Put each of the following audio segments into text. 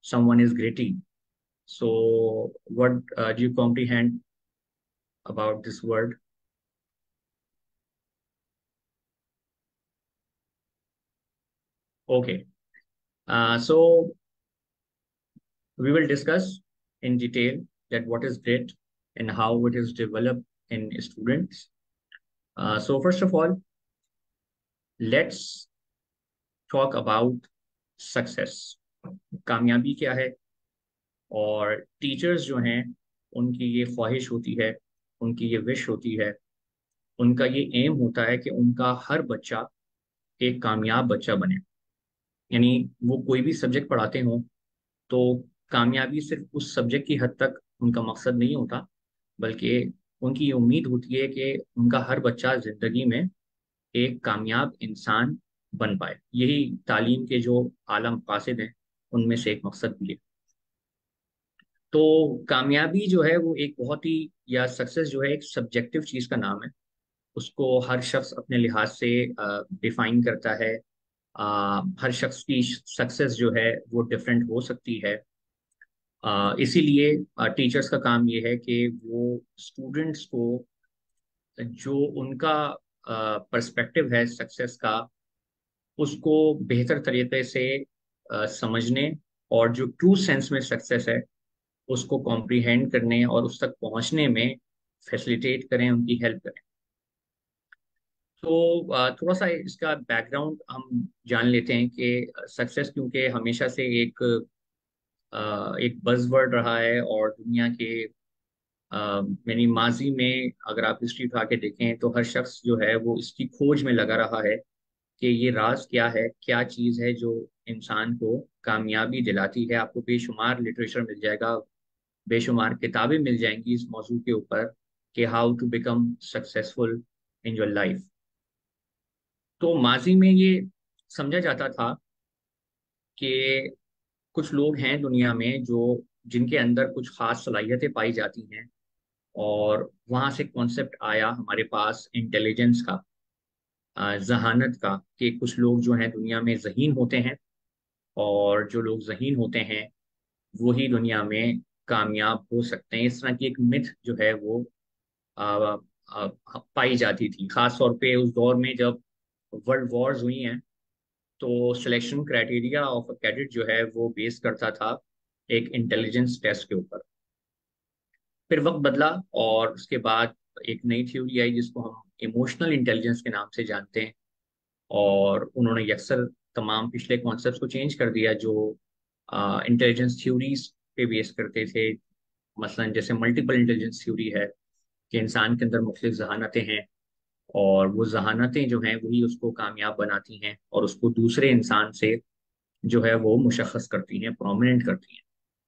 someone is gritty. So, what do you comprehend about this word? Okay. So, we will discuss in detail that what is grit and how it is developed in students. So, first of all, let's talk about success. कामयाबी क्या है? और teachers जो हैं उनकी ये ख्वाहिश होती है, उनकी ये विश होती है, उनका ये एम होता है कि उनका हर बच्चा एक कामयाब बच्चा बने। यानी वो कोई भी सब्जेक्ट पढ़ाते हो तो कामयाबी सिर्फ उस सब्जेक्ट की हद तक उनका मकसद नहीं होता, बल्कि उनकी ये उम्मीद होती है कि उनका हर बच्चा जिंदगी में एक कामयाब इंसान बन पाए। यही तालीम के जो आला मकासद हैं उनमें से एक मकसद भी है। तो कामयाबी जो है वो एक बहुत ही, या सक्सेस जो है एक सब्जेक्टिव चीज का नाम है। उसको हर शख्स अपने लिहाज से डिफाइन करता है। हर शख्स की सक्सेस जो है वो डिफरेंट हो सकती है। इसीलिए टीचर्स का काम ये है कि वो स्टूडेंट्स को जो उनका पर्सपेक्टिव है सक्सेस का, उसको बेहतर तरीके से समझने, और जो ट्रू सेंस में सक्सेस है उसको कॉम्प्रिहेंड करने और उस तक पहुंचने में फैसिलिटेट करें, उनकी हेल्प करें। तो थोड़ा सा इसका बैकग्राउंड हम जान लेते हैं कि सक्सेस क्योंकि हमेशा से एक बज़वर्ड रहा है, और दुनिया के यानी माजी में अगर आप हिस्ट्री उठा के देखें तो हर शख्स जो है वो इसकी खोज में लगा रहा है कि ये राज क्या है, क्या चीज़ है जो इंसान को कामयाबी दिलाती है। आपको बेशुमार लिटरेचर मिल जाएगा, बेशुमार किताबें मिल जाएंगी इस मौजू के ऊपर कि how to become successful in your life. तो माजी में ये समझा जाता था कि कुछ लोग हैं दुनिया में जो जिनके अंदर कुछ खास सलाहियतें पाई जाती हैं, और वहां से कॉन्सेप्ट आया हमारे पास इंटेलिजेंस का, जहानत का, कि कुछ लोग जो हैं दुनिया में जहीन होते हैं, और जो लोग जहीन होते हैं वही दुनिया में कामयाब हो सकते हैं। इस तरह की एक मिथ जो है वो आ, आ, पाई जाती थी, खास तौर पे उस दौर में जब वर्ल्ड वॉर्स हुई हैं। तो selection criteria of a cadet जो है वो बेस करता था एक इंटेलिजेंस टेस्ट के ऊपर। फिर वक्त बदला, और उसके बाद एक नई थ्योरी आई जिसको हम इमोशनल इंटेलिजेंस के नाम से जानते हैं, और उन्होंने यकसर तमाम पिछले कॉन्सेप्ट्स को चेंज कर दिया जो इंटेलिजेंस थ्योरीज पे बेस करते थे। मसलन जैसे मल्टीपल इंटेलिजेंस थ्योरी है कि इंसान के अंदर मुख्तलिफ जहानतें हैं, और वो जहानतें जो हैं वही उसको कामयाब बनाती हैं और उसको दूसरे इंसान से जो है वो मुशख्खस करती हैं, प्रोमिनेंट करती हैं।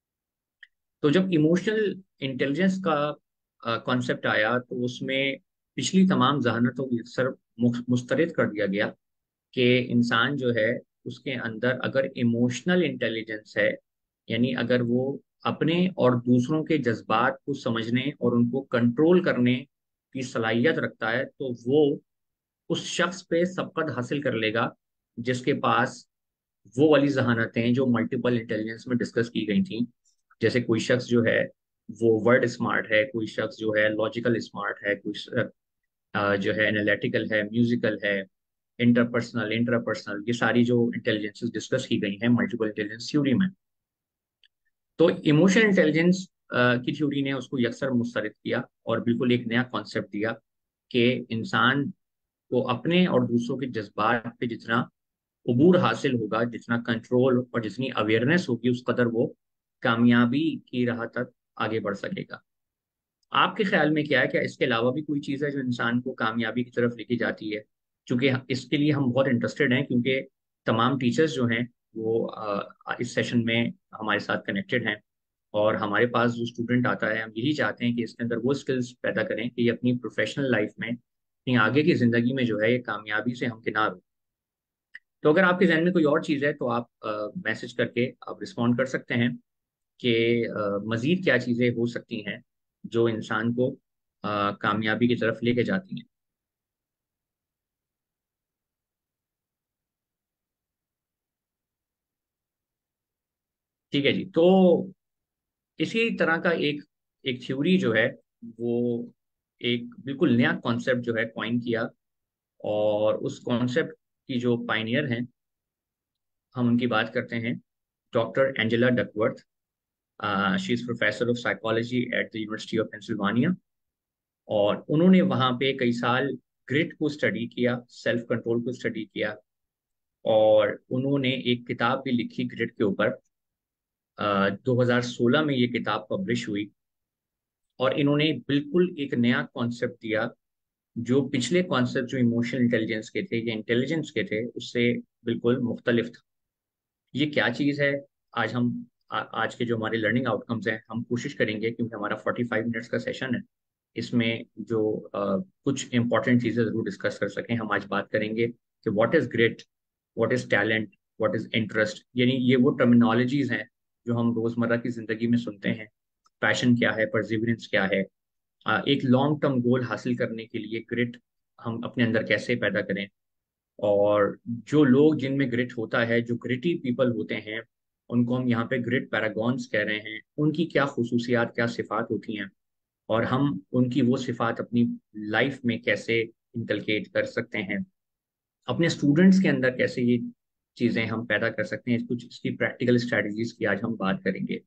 तो जब इमोशनल इंटेलिजेंस का कॉन्सेप्ट आया तो उसमें पिछली तमाम जहानतों को अक्सर मुस्तरद कर दिया गया कि इंसान जो है उसके अंदर अगर इमोशनल इंटेलिजेंस है, यानी अगर वो अपने और दूसरों के जज्बात को समझने और उनको कंट्रोल करने की सलाहियत रखता है, तो वो उस शख्स पे सबकत हासिल कर लेगा जिसके पास वो वाली जहानतें जो मल्टीपल इंटेलिजेंस में डिस्कस की गई थी। जैसे कोई शख्स जो है वो वर्ड स्मार्ट है, कोई शख्स जो है लॉजिकल स्मार्ट है, कोई जो है एनालिटिकल है, म्यूजिकल है, इंटरपर्सनल इंट्रापर्सनल, ये सारी जो इंटेलिजेंसेस डिस्कस की गई हैं मल्टीपल इंटेलिजेंस थ्योरी में। तो इमोशनल इंटेलिजेंस की थ्योरी ने उसको यकसर मुस्तरद किया और बिल्कुल एक नया कॉन्सेप्ट दिया कि इंसान को अपने और दूसरों के जज्बात पे जितना उबूर हासिल होगा, जितना कंट्रोल और जितनी अवेयरनेस होगी, उस कदर वो कामयाबी की राह तक आगे बढ़ सकेगा। आपके ख्याल में क्या है, क्या इसके अलावा भी कोई चीज़ है जो इंसान को कामयाबी की तरफ लेके जाती है? क्योंकि इसके लिए हम बहुत इंटरेस्टेड हैं, क्योंकि तमाम टीचर्स जो हैं वो इस सेशन में हमारे साथ कनेक्टेड हैं, और हमारे पास जो स्टूडेंट आता है हम यही चाहते हैं कि इसके अंदर वो स्किल्स पैदा करें कि ये अपनी प्रोफेशनल लाइफ में, अपनी आगे की ज़िंदगी में जो है ये कामयाबी से हमकिनार हो। तो अगर आपके जहन में कोई और चीज़ है तो आप मैसेज करके आप रिस्पॉन्ड कर सकते हैं कि मज़ीद क्या चीज़ें हो सकती हैं जो इंसान को कामयाबी की तरफ लेके जाती हैं। ठीक है जी। तो इसी तरह का एक एक थ्योरी जो है, वो एक बिल्कुल नया कॉन्सेप्ट जो है कॉइन किया, और उस कॉन्सेप्ट की जो पाइनियर हैं, हम उनकी बात करते हैं, doctor Angela Duckworth. She is professor of psychology at the University of Pennsylvania. और उन्होंने वहाँ पे कई साल ग्रिट को स्टडी किया, सेल्फ कंट्रोल को स्टडी किया, और उन्होंने एक किताब भी लिखी ग्रिट के ऊपर। 2016 में ये किताब पब्लिश हुई, और इन्होंने बिल्कुल एक नया कॉन्सेप्ट दिया, जो पिछले कॉन्सेप्ट जो इमोशनल इंटेलिजेंस के थे या इंटेलिजेंस के थे, उससे बिल्कुल मुख्तलिफ था। ये क्या चीज़ है? आज हम आज के जो हमारे लर्निंग आउटकम्स हैं, हम कोशिश करेंगे, क्योंकि हमारा 45 मिनट्स का सेशन है, इसमें जो कुछ इंपॉर्टेंट चीज़ें ज़रूर डिस्कस कर सकें, हम आज बात करेंगे कि what is grit, what is talent, what is interest. यानी ये वो टर्मिनोलॉजीज हैं जो हम रोज़मर्रा की ज़िंदगी में सुनते हैं। पैशन क्या है, परसिवरेंस क्या है, एक लॉन्ग टर्म गोल हासिल करने के लिए ग्रिट हम अपने अंदर कैसे पैदा करें। और जो लोग जिनमें ग्रिट होता है, जो ग्रिटी पीपल होते हैं, उनको हम यहाँ पे ग्रिट पैरागॉन्स कह रहे हैं। उनकी क्या खुसूसियात, क्या सिफात होती हैं, और हम उनकी वो सिफात अपनी लाइफ में कैसे इंकलकेट कर सकते हैं, अपने स्टूडेंट्स के अंदर कैसे ये चीज़ें हम पैदा कर सकते हैं। कुछ इसकी प्रैक्टिकल स्ट्रेटजीज की आज हम बात करेंगे।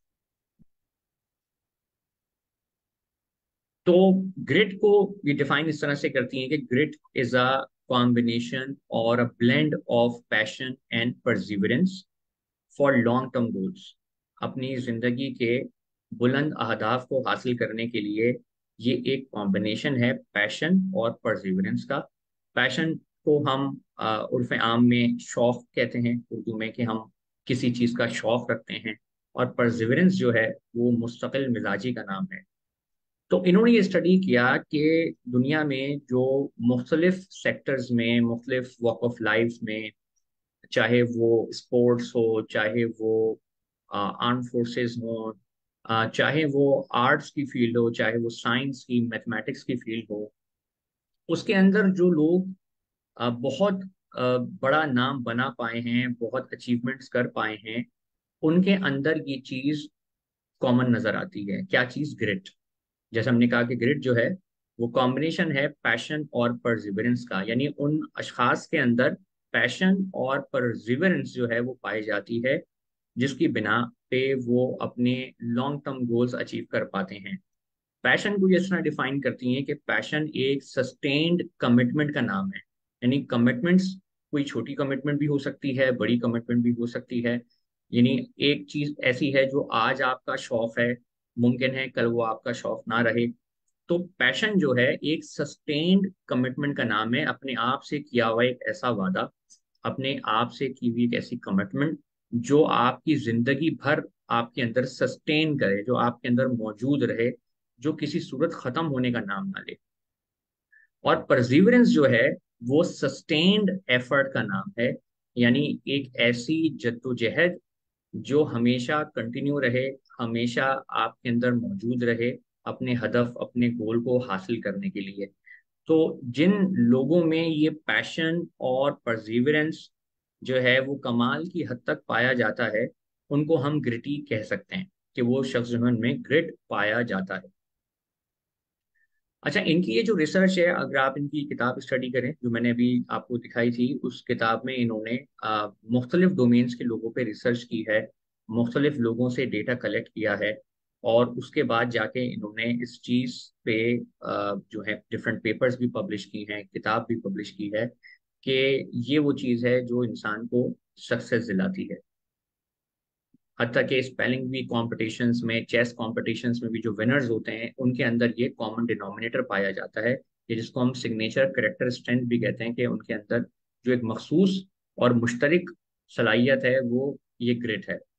तो ग्रिट को ये डिफाइन इस तरह से करती हैं कि ग्रिट इज अ कॉम्बिनेशन और a blend of passion and perseverance for long term goals. अपनी जिंदगी के बुलंद अहदाफ को हासिल करने के लिए ये एक कॉम्बिनेशन है पैशन और परसिवरेंस का। पैशन को हम उर्फ आम में शौक कहते हैं उर्दू में, कि हम किसी चीज़ का शौक रखते हैं। और परसिवरेंस जो है वो मुस्तकिल मिजाजी का नाम है। तो इन्होंने ये स्टडी किया कि दुनिया में जो मुख्तलिफ सेक्टर्स में, मुख्तलिफ वॉक ऑफ लाइफ में, चाहे वो स्पोर्ट्स हो, चाहे वो आर्म फोर्सेस हो, चाहे वो आर्ट्स की फील्ड हो, चाहे वो साइंस की, मैथमेटिक्स की फील्ड हो, उसके अंदर जो लोग बहुत बड़ा नाम बना पाए हैं, बहुत अचीवमेंट्स कर पाए हैं, उनके अंदर ये चीज कॉमन नजर आती है। क्या चीज? ग्रिट। जैसे हमने कहा कि ग्रिट जो है वो कॉम्बिनेशन है पैशन और परसिवरेंस का, यानी उन अशखास के अंदर पैशन और परसिवरेंस जो है वो पाई जाती है, जिसकी बिना पे वो अपने लॉन्ग टर्म गोल्स अचीव कर पाते हैं। पैशन को इस तरह डिफाइन करती हैं कि पैशन एक सस्टेन्ड कमिटमेंट का नाम है। यानी कमिटमेंट्स, कोई छोटी कमिटमेंट भी हो सकती है, बड़ी कमिटमेंट भी हो सकती है। यानी एक चीज ऐसी है जो आज आपका शौक है, मुमकिन है कल वो आपका शौक ना रहे। तो पैशन जो है एक सस्टेन्ड कमिटमेंट का नाम है, अपने आप से किया हुआ एक ऐसा वादा, अपने आप से की हुई एक ऐसी कमिटमेंट जो आपकी जिंदगी भर आपके अंदर सस्टेन करे, जो आपके अंदर मौजूद रहे, जो किसी सूरत खत्म होने का नाम ना ले। और परसिवरेंस जो है वो सस्टेन्ड एफर्ट का नाम है, यानी एक ऐसी जद्दोजहद जो हमेशा कंटिन्यू रहे, हमेशा आपके अंदर मौजूद रहे, अपने हदफ, अपने गोल को हासिल करने के लिए। तो जिन लोगों में ये पैशन और परसिवरेंस जो है वो कमाल की हद तक पाया जाता है, उनको हम ग्रिटी कह सकते हैं, कि वो शख्स जिनमें ग्रिट पाया जाता है। अच्छा, इनकी ये जो रिसर्च है, अगर आप इनकी किताब स्टडी करें जो मैंने अभी आपको दिखाई थी, उस किताब में इन्होंने मुख्तलिफ डोमेन्स के लोगों पे रिसर्च की है, मुख्तलिफ लोगों से डेटा कलेक्ट किया है, और उसके बाद जाके इन्होंने इस चीज़ पे जो है डिफरेंट पेपर्स भी पब्लिश की हैं, किताब भी पब्लिश की है, कि ये वो चीज़ है जो इंसान को सक्सेस दिलाती है। हत्ता कि स्पेलिंग बी कॉम्पिटिशन्स में, चेस कॉम्पिटिशन्स में भी जो विनर्स होते हैं, उनके अंदर ये कॉमन डिनोमिनेटर पाया जाता है, कि जिसको हम सिग्नेचर करेक्टर स्ट्रेंथ भी कहते हैं, कि उनके अंदर जो एक मखसूस और मुश्तरक सलाहियत है, वो ये ग्रेट है।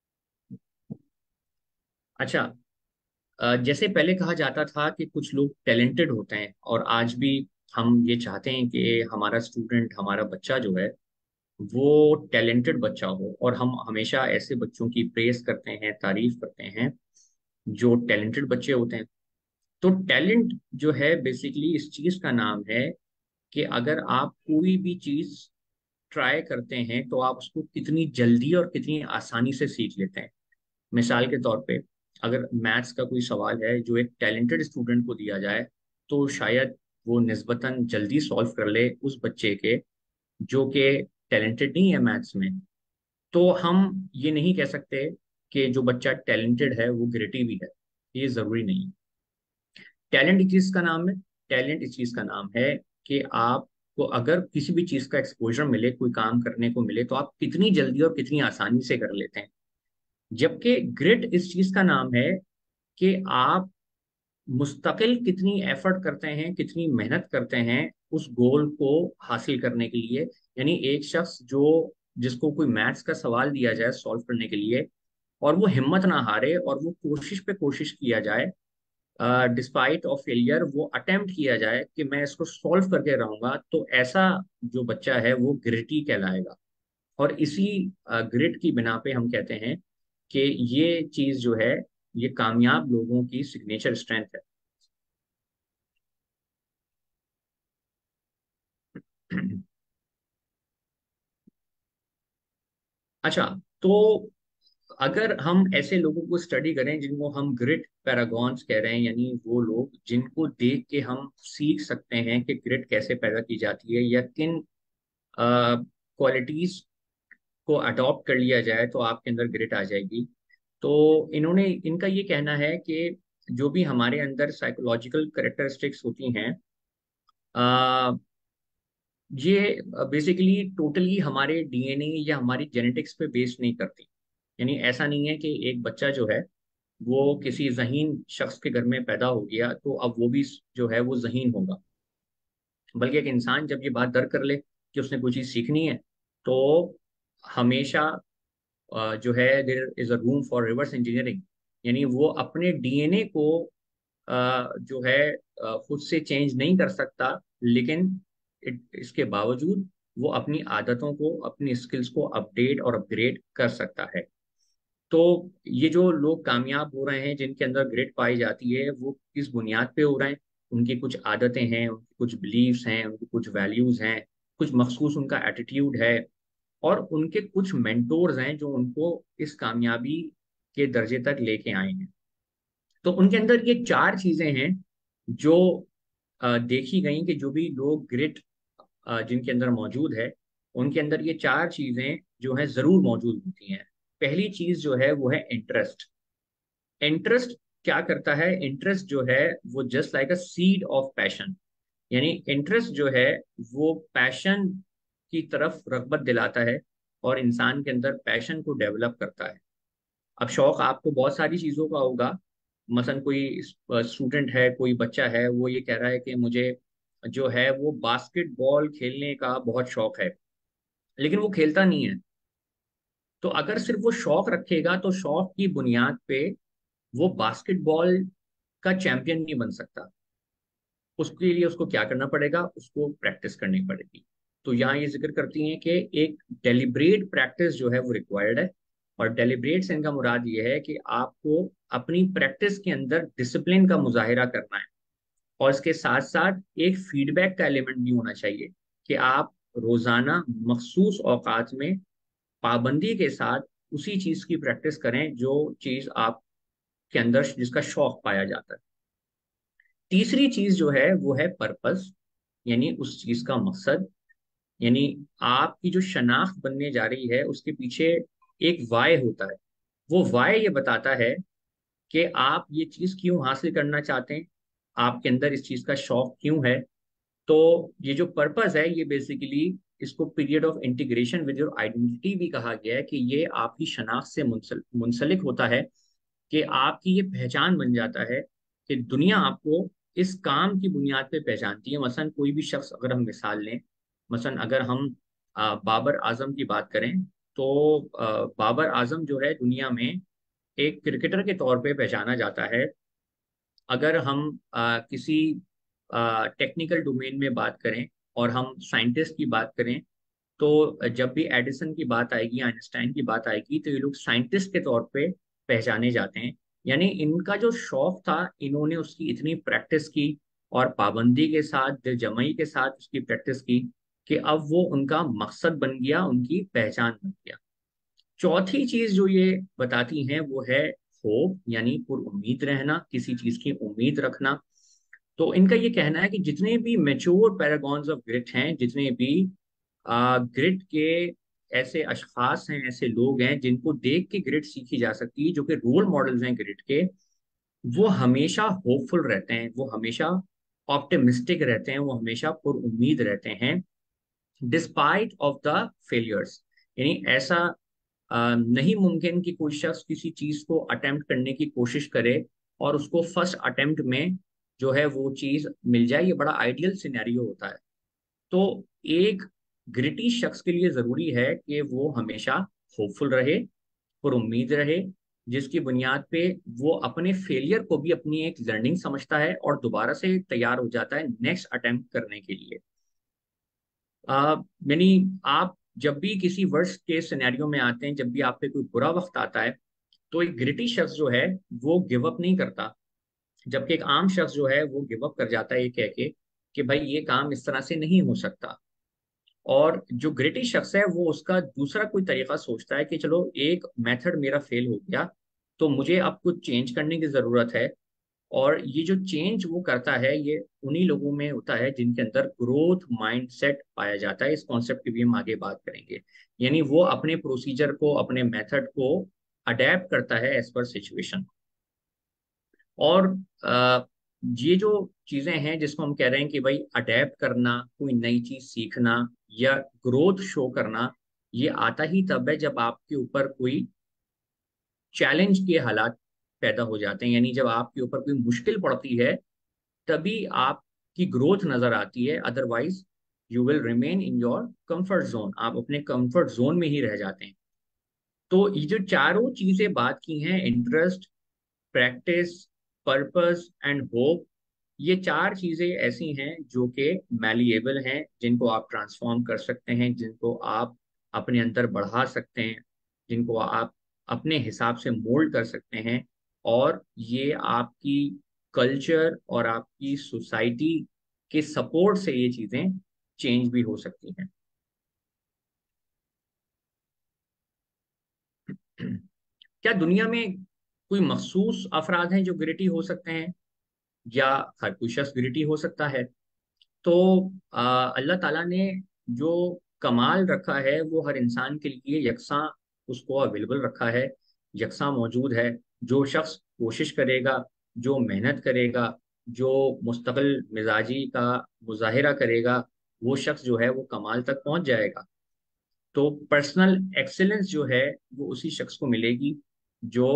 अच्छा, जैसे पहले कहा जाता था कि कुछ लोग टैलेंटेड होते हैं, और आज भी हम ये चाहते हैं कि हमारा स्टूडेंट, हमारा बच्चा जो है वो टैलेंटेड बच्चा हो, और हम हमेशा ऐसे बच्चों की प्रेस करते हैं, तारीफ करते हैं जो टैलेंटेड बच्चे होते हैं। तो टैलेंट जो है बेसिकली इस चीज का नाम है कि अगर आप कोई भी चीज ट्राई करते हैं तो आप उसको कितनी जल्दी और कितनी आसानी से सीख लेते हैं। मिसाल के तौर पे, अगर मैथ्स का कोई सवाल है जो एक टैलेंटेड स्टूडेंट को दिया जाए, तो शायद वो निस्बतन जल्दी सॉल्व कर ले उस बच्चे के जो कि टैलेंटेड नहीं है मैथ्स में। तो हम ये नहीं कह सकते कि जो बच्चा टैलेंटेड है वो ग्रेटी भी है, ये जरूरी नहीं। टैलेंट इस चीज का नाम है, टैलेंट इस चीज का नाम है कि आपको अगर किसी भी चीज का एक्सपोजर मिले, कोई काम करने को मिले, तो आप कितनी जल्दी और कितनी आसानी से कर लेते हैं। जबकि ग्रिट इस चीज का नाम है कि आप मुस्तकिल कितनी एफर्ट करते हैं, कितनी मेहनत करते हैं उस गोल को हासिल करने के लिए। यानी एक शख्स जो जिसको कोई मैथ्स का सवाल दिया जाए सॉल्व करने के लिए, और वो हिम्मत ना हारे और वो कोशिश पे कोशिश किया जाए, डिस्पाइट ऑफ फेलियर वो अटेम्प्ट किया जाए कि मैं इसको सॉल्व करके रहूंगा, तो ऐसा जो बच्चा है वो ग्रिटी कहलाएगा। और इसी ग्रिट की बिना पे हम कहते हैं कि ये चीज जो है ये कामयाब लोगों की सिग्नेचर स्ट्रेंथ है। अच्छा, तो अगर हम ऐसे लोगों को स्टडी करें जिनको हम ग्रिट पैरागॉन्स कह रहे हैं, यानी वो लोग जिनको देख के हम सीख सकते हैं कि ग्रिट कैसे पैदा की जाती है या किन क्वालिटीज को अडॉप्ट कर लिया जाए तो आपके अंदर ग्रिट आ जाएगी। तो इन्होंने इनका ये कहना है कि जो भी हमारे अंदर साइकोलॉजिकल करेक्टरिस्टिक्स होती हैं, ये बेसिकली टोटली हमारे डीएनए या हमारी जेनेटिक्स पे बेस्ड नहीं करती। यानी ऐसा नहीं है कि एक बच्चा जो है वो किसी जहीन शख्स के घर में पैदा हो गया तो अब वो भी जो है वो जहीन होगा। बल्कि एक इंसान जब ये बात दर्क कर ले कि उसने कोई चीज़ सीखनी है, तो हमेशा जो है there is a room for reverse engineering. यानी वो अपने डीएनए को जो है खुद से चेंज नहीं कर सकता, लेकिन इसके बावजूद वो अपनी आदतों को, अपनी स्किल्स को अपडेट और अपग्रेड कर सकता है। तो ये जो लोग कामयाब हो रहे हैं जिनके अंदर ग्रेड पाई जाती है, वो किस बुनियाद पे हो रहे हैं? उनकी कुछ आदतें हैं, उनकी कुछ बिलीव्स हैं, उनकी कुछ वैल्यूज हैं, कुछ मखसूस उनका एटीट्यूड है, और उनके कुछ मेंटोर्स हैं जो उनको इस कामयाबी के दर्जे तक लेके आए हैं। तो उनके अंदर ये चार चीजें हैं जो देखी गई कि जो भी लोग ग्रिट जिनके अंदर मौजूद है, उनके अंदर ये चार चीजें जो है जरूर मौजूद होती हैं। पहली चीज जो है वो है इंटरेस्ट। इंटरेस्ट क्या करता है? इंटरेस्ट जो है वो just like a seed of passion. यानी इंटरेस्ट जो है वो पैशन की तरफ रगबत दिलाता है और इंसान के अंदर पैशन को डेवलप करता है। अब शौक आपको बहुत सारी चीजों का होगा। मसलन कोई स्टूडेंट है, कोई बच्चा है, वो ये कह रहा है कि मुझे जो है वो बास्केटबॉल खेलने का बहुत शौक है, लेकिन वो खेलता नहीं है। तो अगर सिर्फ वो शौक रखेगा तो शौक की बुनियाद पे वो बास्केटबॉल का चैंपियन नहीं बन सकता। उसके लिए उसको क्या करना पड़ेगा? उसको प्रैक्टिस करनी पड़ेगी। तो यहाँ ये जिक्र करती हैं कि एक डेलिब्रेट प्रैक्टिस जो है वो रिक्वायर्ड है। और डेलिब्रेट से इनका मुराद ये है कि आपको अपनी प्रैक्टिस के अंदर डिसिप्लिन का मुजाहिरा करना है, और इसके साथ साथ एक फीडबैक का एलिमेंट भी होना चाहिए कि आप रोजाना मखसूस औकात में पाबंदी के साथ उसी चीज की प्रैक्टिस करें जो चीज आपके अंदर जिसका शौक पाया जाता है। तीसरी चीज जो है वो है पर्पस, यानी उस चीज का मकसद। यानी आपकी जो शनाख्त बनने जा रही है उसके पीछे एक वाय होता है। वो वाय ये बताता है कि आप ये चीज क्यों हासिल करना चाहते हैं, आपके अंदर इस चीज का शौक क्यों है। तो ये जो पर्पस है ये बेसिकली, इसको period of integration with your identity भी कहा गया है कि ये आपकी शनाख्त से मुंसलिक होता है, कि आपकी ये पहचान बन जाता है कि दुनिया आपको इस काम की बुनियाद पे पहचानती है। मसलन कोई भी शख्स, अगर हम मिसाल लें, मसलन अगर हम बाबर आजम की बात करें, तो बाबर आजम जो है दुनिया में एक क्रिकेटर के तौर पे पहचाना जाता है। अगर हम किसी टेक्निकल डोमेन में बात करें और हम साइंटिस्ट की बात करें, तो जब भी एडिसन की बात आएगी, आइंस्टाइन की बात आएगी, तो ये लोग साइंटिस्ट के तौर पे पहचाने जाते हैं। यानी इनका जो शौक था, इन्होंने उसकी इतनी प्रैक्टिस की और पाबंदी के साथ, दिलजमई के साथ उसकी प्रैक्टिस की, कि अब वो उनका मकसद बन गया, उनकी पहचान बन गया। चौथी चीज जो ये बताती हैं वो है होप, यानी पुरुम्मीद रहना, किसी चीज की उम्मीद रखना। तो इनका ये कहना है कि जितने भी मेच्योर पैरागॉन्स ऑफ ग्रिट हैं, जितने भी ग्रिट के ऐसे अशखास हैं, ऐसे लोग हैं जिनको देख के ग्रिट सीखी जा सकती है, जो कि रोल मॉडल्स हैं ग्रिट के, वो हमेशा होपफुल रहते हैं, वो हमेशा ऑप्टिमिस्टिक रहते हैं, वो हमेशा पुरुम्मीद रहते हैं डिस्पाइट ऑफ द फेलियर्स। यानी ऐसा नहीं मुमकिन कि कोई शख्स किसी चीज को अटेम्प्ट करने की कोशिश करे और उसको फर्स्ट अटेम्प्ट में जो है वो चीज मिल जाए। ये बड़ा आइडियल सिनेरियो होता है। तो एक ग्रिटी शख्स के लिए जरूरी है कि वो हमेशा होपफुल रहे, पर उम्मीद रहे, जिसकी बुनियाद पे वो अपने फेलियर को भी अपनी एक लर्निंग समझता है और दोबारा से तैयार हो जाता है नेक्स्ट अटेम्प्ट करने के लिए। यानी आप जब भी किसी वर्स्ट के सिनेरियो में आते हैं, जब भी आप पे कोई बुरा वक्त आता है, तो एक ग्रिटी शख्स जो है वो गिव अप नहीं करता, जबकि एक आम शख्स जो है वो गिव अप कर जाता है ये कह के कि भाई ये काम इस तरह से नहीं हो सकता। और जो ग्रिटी शख्स है वो उसका दूसरा कोई तरीका सोचता है कि चलो एक मेथड मेरा फेल हो गया, तो मुझे अब कुछ चेंज करने की जरूरत है। और ये जो चेंज वो करता है ये उन्हीं लोगों में होता है जिनके अंदर ग्रोथ माइंडसेट पाया जाता है। इस कॉन्सेप्ट की भी हम आगे बात करेंगे। यानी वो अपने प्रोसीजर को, अपने मेथड को अडेप्ट करता है एज पर सिचुएशन। और अ, ये जो चीजें हैं जिसको हम कह रहे हैं कि भाई अडेप्ट करना, कोई नई चीज सीखना या ग्रोथ शो करना, ये आता ही तब है जब आपके ऊपर कोई चैलेंज के हालात पैदा हो जाते हैं। यानी जब आपके ऊपर कोई मुश्किल पड़ती है, तभी आपकी ग्रोथ नजर आती है। Otherwise you will remain in your comfort zone, आप अपने कंफर्ट जोन में ही रह जाते हैं। तो ये जो चारों चीजें बात की हैं, interest, practice, purpose and hope, ये चार चीजें ऐसी हैं जो कि मैलिएबल हैं, जिनको आप ट्रांसफॉर्म कर सकते हैं, जिनको आप अपने अंदर बढ़ा सकते हैं, जिनको आप अपने हिसाब से मोल्ड कर सकते हैं। और ये आपकी कल्चर और आपकी सोसाइटी के सपोर्ट से ये चीजें चेंज भी हो सकती हैं। क्या दुनिया में कोई मखसूस अफराद हैं जो ग्रेटी हो सकते हैं, या हर कोई शख्स ग्रेटी हो सकता है? तो अल्लाह ताला ने जो कमाल रखा है वो हर इंसान के लिए यकसा उसको अवेलेबल रखा है, यकसा मौजूद है। जो शख्स कोशिश करेगा, जो मेहनत करेगा, जो मुस्तकिल मिजाजी का मुजाहिरा करेगा, वो शख्स जो है वो कमाल तक पहुंच जाएगा। तो पर्सनल एक्सेलेंस जो है वो उसी शख्स को मिलेगी जो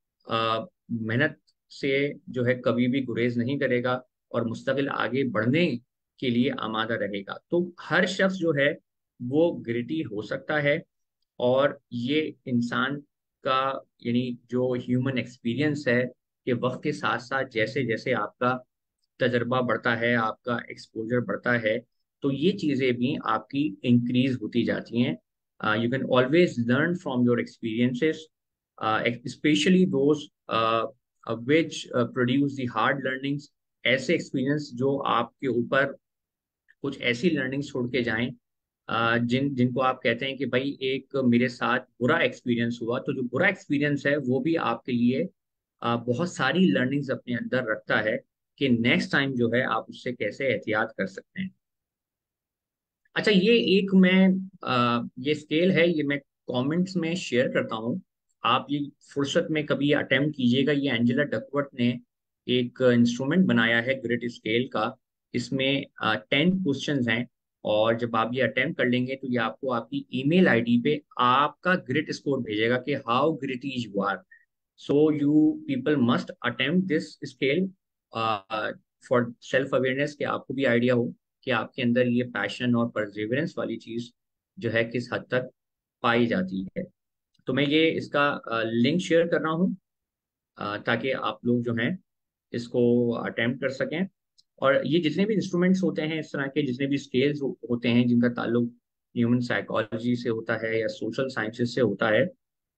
मेहनत से जो है कभी भी गुरेज नहीं करेगा और मुस्तकिल आगे बढ़ने के लिए आमादा रहेगा। तो हर शख्स जो है वो ग्रेटी हो सकता है। और ये इंसान का, यानी जो ह्यूमन एक्सपीरियंस है, कि वक्त के साथ साथ जैसे जैसे आपका तजर्बा बढ़ता है, आपका एक्सपोजर बढ़ता है, तो ये चीज़ें भी आपकी इंक्रीज होती जाती हैं। You can always learn from your experiences, specially those which produce the hard learnings. ऐसे एक्सपीरियंस जो आपके ऊपर कुछ ऐसी लर्निंग छोड़ के जाएं, जिनको आप कहते हैं कि भाई एक मेरे साथ बुरा एक्सपीरियंस हुआ, तो जो बुरा एक्सपीरियंस है वो भी आपके लिए बहुत सारी लर्निंग्स अपने अंदर रखता है कि नेक्स्ट टाइम जो है आप उससे कैसे एहतियात कर सकते हैं। अच्छा, ये एक मैं ये स्केल है, ये मैं कमेंट्स में शेयर करता हूँ। आप ये फुर्सत में कभी अटेम्प्ट कीजिएगा। ये एंजेला डकवर्थ ने एक इंस्ट्रूमेंट बनाया है ग्रिट स्केल का। इसमें 10 क्वेश्चंस हैं, और जब आप ये अटेम्प्ट कर लेंगे तो ये आपको आपकी ईमेल आईडी पे आपका ग्रिट स्कोर भेजेगा कि how grit is you are. So you people must attempt this scale for self awareness, कि आपको भी आइडिया हो कि आपके अंदर ये पैशन और परसेवरेंस वाली चीज जो है किस हद तक पाई जाती है। तो मैं ये इसका लिंक शेयर कर रहा हूँ, ताकि आप लोग जो हैं इसको अटेम्प्ट कर सकें। और ये जितने भी इंस्ट्रूमेंट्स होते हैं, इस तरह के जितने भी स्केल्स होते हैं जिनका ताल्लुक ह्यूमन साइकोलॉजी से होता है या सोशल साइंसेज से होता है,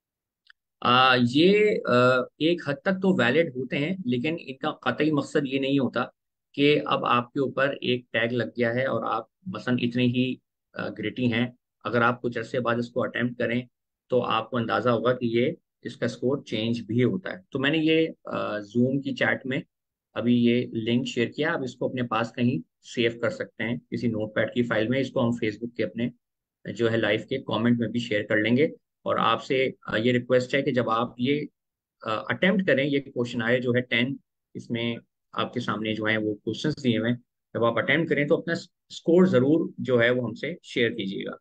ये एक हद तक तो वैलिड होते हैं, लेकिन इनका कतई मकसद ये नहीं होता कि अब आपके ऊपर एक टैग लग गया है और आप मसलन इतने ही ग्रिटी हैं। अगर आप कुछ अरसे बाद इसको अटेम्प्ट करें तो आपको अंदाजा होगा कि ये इसका स्कोर चेंज भी होता है। तो मैंने ये जूम की चैट में अभी ये लिंक शेयर किया, आप इसको अपने पास कहीं सेव कर सकते हैं किसी नोटपैड की फाइल में। इसको हम फेसबुक के अपने जो है लाइव के कमेंट में भी शेयर कर लेंगे। और आपसे ये रिक्वेस्ट है कि जब आप ये अटेम्प्ट करें, ये क्वेश्चन आए जो है 10, इसमें आपके सामने जो है वो क्वेश्चंस दिए हुए हैं, जब आप अटेम्प्ट करें तो अपना स्कोर जरूर जो है वो हमसे शेयर कीजिएगा।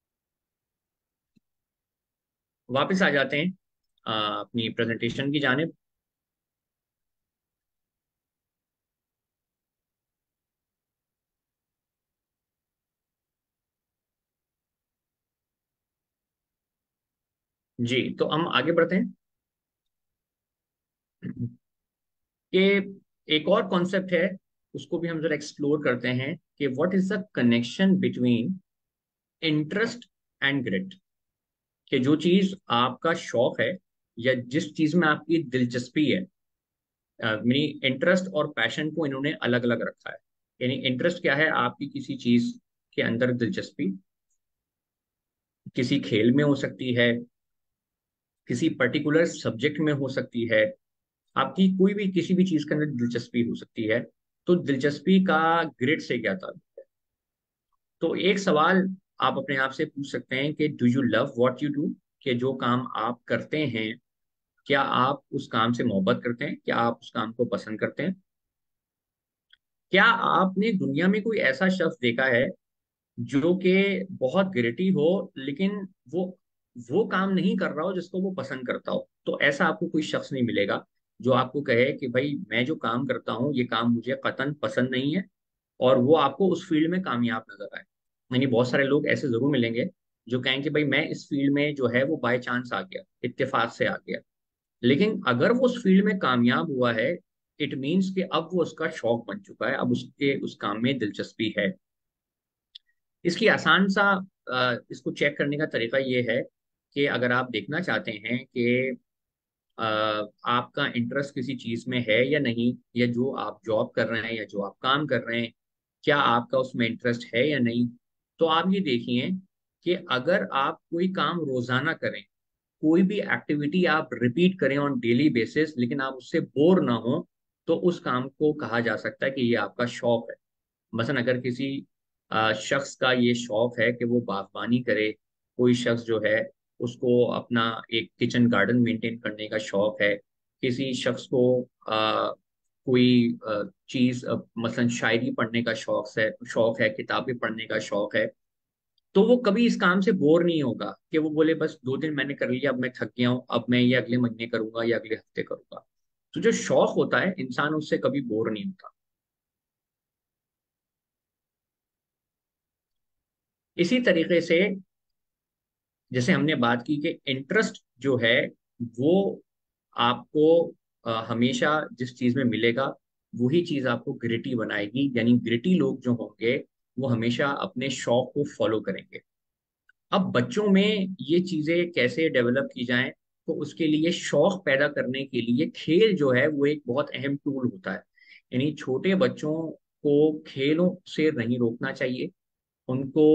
वापस आ जाते हैं अपनी प्रेजेंटेशन की जानिब। जी, तो हम आगे बढ़ते हैं कि एक और कॉन्सेप्ट है, उसको भी हम जरा एक्सप्लोर करते हैं कि what is the connection between interest and grit. कि जो चीज आपका शौक है या जिस चीज में आपकी दिलचस्पी है, यानी इंटरेस्ट और पैशन को इन्होंने अलग अलग रखा है। यानी इंटरेस्ट क्या है, आपकी किसी चीज के अंदर दिलचस्पी, किसी खेल में हो सकती है, किसी पर्टिकुलर सब्जेक्ट में हो सकती है, आपकी कोई भी किसी भी चीज के अंदर दिलचस्पी हो सकती है। तो दिलचस्पी का ग्रेड से क्या ताल्लुक है? तो एक सवाल आप अपने आप से पूछ सकते हैं कि do you love what you do. कि जो काम आप करते हैं, क्या आप उस काम से मोहब्बत करते हैं, क्या आप उस काम को पसंद करते हैं? क्या आपने दुनिया में कोई ऐसा शख्स देखा है जो कि बहुत ग्रेटी हो, लेकिन वो वो काम नहीं कर रहा हो जिसको वो पसंद करता हो? तो ऐसा आपको कोई शख्स नहीं मिलेगा जो आपको कहे कि भाई मैं जो काम करता हूँ ये काम मुझे कतन पसंद नहीं है, और वो आपको उस फील्ड में कामयाब नजर आए। यानी बहुत सारे लोग ऐसे जरूर मिलेंगे जो कहेंगे कि भाई मैं इस फील्ड में जो है वो बाय चांस आ गया, इत्तेफाक से आ गया, लेकिन अगर वो उस फील्ड में कामयाब हुआ है, इट मीन्स कि अब वो उसका शौक बन चुका है, अब उसके उस काम में दिलचस्पी है। इसकी आसान सा इसको चेक करने का तरीका ये है कि अगर आप देखना चाहते हैं कि अ, आपका इंटरेस्ट किसी चीज में है या नहीं, या जो आप जॉब कर रहे हैं या जो आप काम कर रहे हैं, क्या आपका उसमें इंटरेस्ट है या नहीं, तो आप ये देखिए कि अगर आप कोई काम रोजाना करें, कोई भी एक्टिविटी आप रिपीट करें ऑन डेली बेसिस, लेकिन आप उससे बोर ना हो, तो उस काम को कहा जा सकता है कि ये आपका शौक है। मसलन अगर किसी शख्स का ये शौक है कि वो बागवानी करे, कोई शख्स जो है उसको अपना एक किचन गार्डन मेंटेन करने का शौक है, किसी शख्स को कोई चीज मसलन शायरी पढ़ने का शौक है, किताबें पढ़ने का शौक है, तो वो कभी इस काम से बोर नहीं होगा कि वो बोले बस 2 दिन मैंने कर लिया, अब मैं थक गया हूँ, अब मैं ये अगले महीने करूंगा या अगले हफ्ते करूंगा। तो जो शौक होता है, इंसान उससे कभी बोर नहीं होता। इसी तरीके से जैसे हमने बात की कि इंटरेस्ट जो है वो आपको हमेशा जिस चीज में मिलेगा वही चीज आपको ग्रिटी बनाएगी। यानी ग्रिटी लोग जो होंगे वो हमेशा अपने शौक को फॉलो करेंगे। अब बच्चों में ये चीजें कैसे डेवलप की जाएं, तो उसके लिए शौक पैदा करने के लिए खेल जो है वो एक बहुत अहम टूल होता है। यानी छोटे बच्चों को खेलों से नहीं रोकना चाहिए। उनको